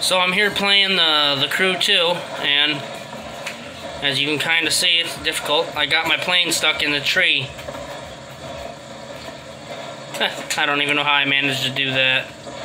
So I'm here playing the Crew 2, and as you can kind of see, it's difficult. I got my plane stuck in the tree. I don't even know how I managed to do that.